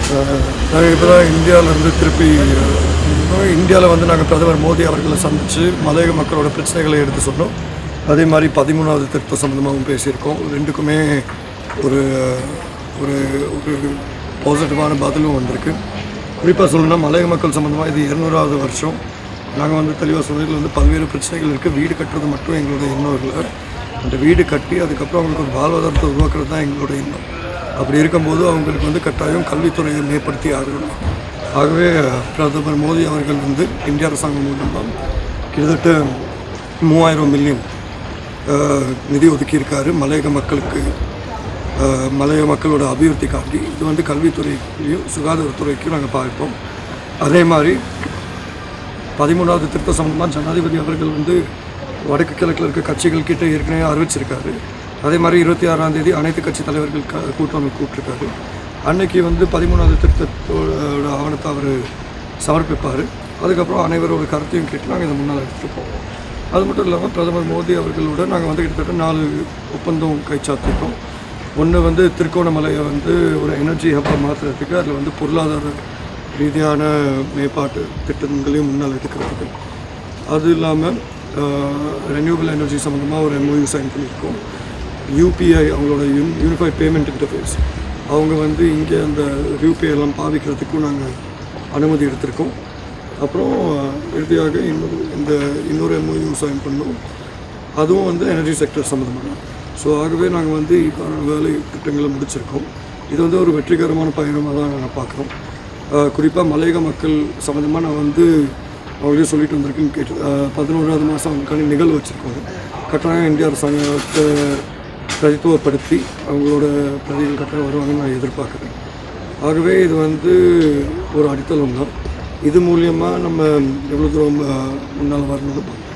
நாங்கள் இப்போ தான் இந்தியாவிலேருந்து திருப்பி இந்தியாவில் வந்து நாங்கள் பிரதமர் மோடி அவர்களை சந்தித்து மலையக மக்களோட பிரச்சனைகளை எடுத்து சொன்னோம். அதே மாதிரி 13வது திருத்த சம்மந்தமாகவும் பேசியிருக்கோம். ரெண்டுக்குமே ஒரு ஒரு ஒரு பாசிட்டிவான பதிலும் வந்திருக்கு. குறிப்பாக சொல்லணும்னா மலையக மக்கள் சம்மந்தமாக இது 200வது வருஷம். நாங்கள் வந்து தெளிவாக சொன்னதில் வந்து பல்வேறு பிரச்சனைகள் இருக்குது. வீடு கட்டுறது மட்டும் எங்களோட எண்ணம் இல்லை. அந்த வீடு கட்டி அதுக்கப்புறம் அவங்களுக்கு ஒரு வாழ்வாதாரத்தை உருவாக்குறது தான் எங்களோட எண்ணம். அப்படி இருக்கும்போது அவங்களுக்கு வந்து கட்டாயம் கல்வித்துறையை மேம்படுத்தி ஆகணும். ஆகவே பிரதமர் மோடி அவர்கள் வந்து இந்திய அரசாங்கம் மூலமாக கிட்டத்தட்ட 3000 மில்லியன் நிதி ஒதுக்கியிருக்காரு மலையக மக்களுக்கு, மலையக மக்களோட அபிவிருத்திக்காண்டி. இது வந்து கல்வித்துறையிலையும் சுகாதாரத்துறைக்கும் நாங்கள் பார்ப்போம். அதே மாதிரி 13வது திருத்த சம்பந்தமாக ஜனாதிபதி அவர்கள் வந்து வடக்கு கிழக்கில் இருக்க கட்சிகள் கிட்ட ஏற்கனவே அறிவிச்சிருக்காரு. அதே மாதிரி 26ஆம் தேதி அனைத்து கட்சி தலைவர்கள் கூட்டம் கூப்பிட்டுருக்காரு. அன்னைக்கு வந்து 13வது திருத்தத்தோட ஆவணத்தை அவர் சமர்ப்பிப்பார். அதுக்கப்புறம் அனைவரோட கருத்தையும் கேட்டு நாங்கள் இதை முன்னால் எடுத்துகிட்டு போவோம். அது மட்டும் இல்லாமல் பிரதமர் மோடி அவர்களோட நாங்கள் வந்து கிட்டத்தட்ட 4 ஒப்பந்தம் கைச்சாத்திருக்கோம். ஒன்று வந்து திருக்கோணமலையை வந்து ஒரு எனர்ஜி ஹப்பாக மாற்றுறதுக்கு, அதில் வந்து பொருளாதார ரீதியான மேம்பாட்டு திட்டங்களையும் முன்னால் எடுக்கிறதுக்கு. அது இல்லாமல் ரெனியூபிள் எனர்ஜி சம்மந்தமாக ஒரு MOU சைன் பண்ணியிருக்கோம். UPI அவங்களோட யூனிஃபைட் பேமெண்ட் இன்டர்ஃபேஸ், அவங்க வந்து இங்கே அந்த UPI எல்லாம் பாவிக்கிறதுக்கும் நாங்கள் அனுமதி எடுத்திருக்கோம். அப்புறம் இறுதியாக இன்னொரு MOU சைன் பண்ணோம். அதுவும் வந்து எனர்ஜி செக்டர் சம்மந்தமாக. ஸோ ஆகவே நாங்கள் வந்து இப்போ வேலை திட்டங்களை முடிச்சிருக்கோம். இது வந்து ஒரு வெற்றிகரமான பயணமாக தான் நாங்கள் பார்க்குறோம். குறிப்பாக மலையக மக்கள் சம்மந்தமாக நான் வந்து அவங்களே சொல்லிட்டு வந்திருக்குன்னு கேட்டு 11வது மாதம் அவங்களுக்கான நிகழ்வு வச்சுருக்காங்க. கட்டாயம் இந்திய அரசாங்கத்தை பிரதித்துவப்படுத்தி அவங்களோட பிரதிகள் கட்டாயம் வருவாங்கன்னு நான் எதிர்பார்க்குறேன். ஆகவே இது வந்து ஒரு அடித்தளம் தான். இது மூலியமாக நம்ம எவ்வளோ தூரம் முன்னால் வரணும்னு பார்க்கணும்.